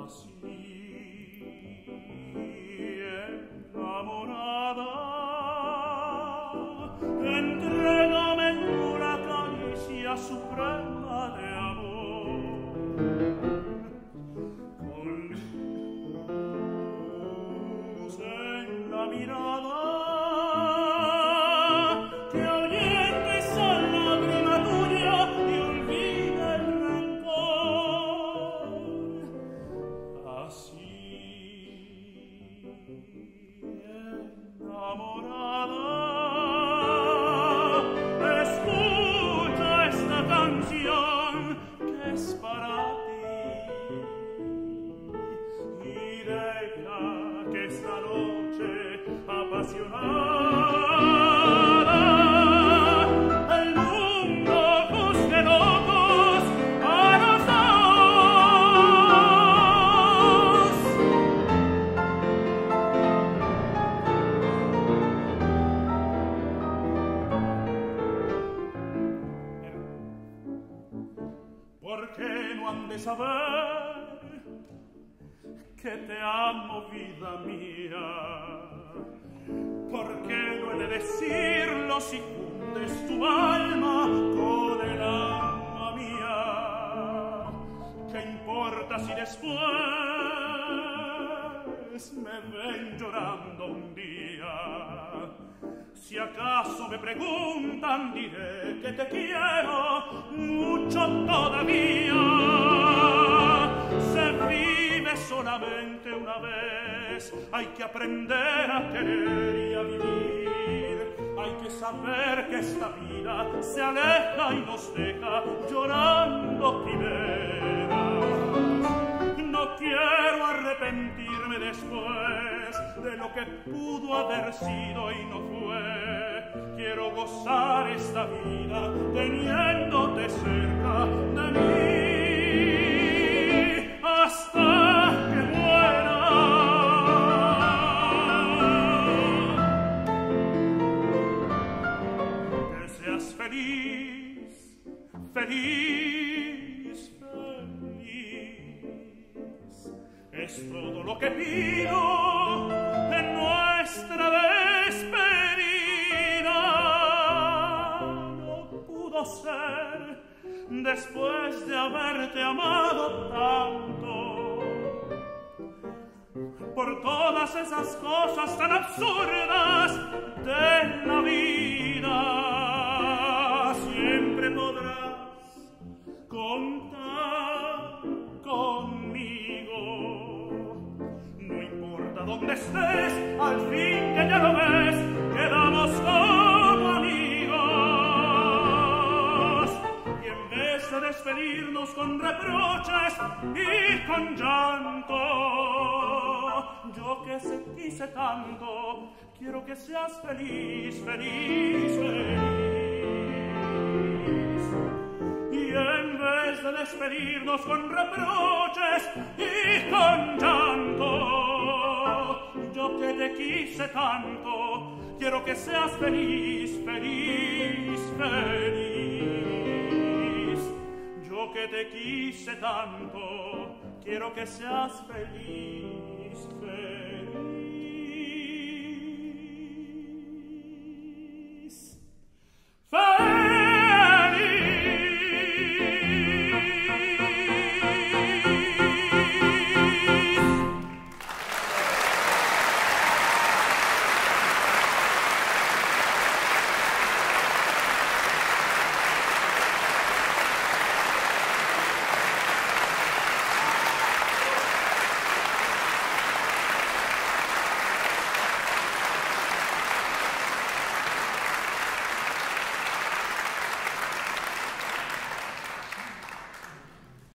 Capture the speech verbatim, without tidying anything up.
Suprema de amor, con luz en la mirada, que ahuyente esa lágrima tuya y olvida el rencor. Así, enamorada, que es para ti, y deja que esta noche apasionada el mundo juzgue locos a los ¿por qué no han de saber que te amo, vida mía? ¿Por qué no he de decirlo si fundes tu alma con el alma mía? ¿Qué importa si después me ven llorando un día? Si acaso me preguntan, diré que te quiero mucho todavía. Se vive solamente una vez, hay que aprender a querer y a vivir. Hay que saber que esta vida se aleja y nos deja llorando quimeras. No quiero arrepentirme después de lo que pudo haber sido y no fue. Quiero gozar esta vida teniéndote cerca de mí hasta que muera. Que seas feliz, feliz, feliz. Es todo lo que pido en nuestra despedida. No pudo ser después de haberte amado tanto. Por todas esas cosas tan absurdas de la vida, siempre podrás contar conmigo. No importa dónde estés, al fin que ya lo ves, quedamos como amigos. Y en vez de despedirnos con reproches y con llanto, yo que se quise tanto, quiero que seas feliz, feliz, feliz. Y en vez de despedirnos con reproches y con llanto, yo que te quise tanto, quiero que seas feliz, feliz, feliz. Yo que te quise tanto, quiero que seas feliz, feliz.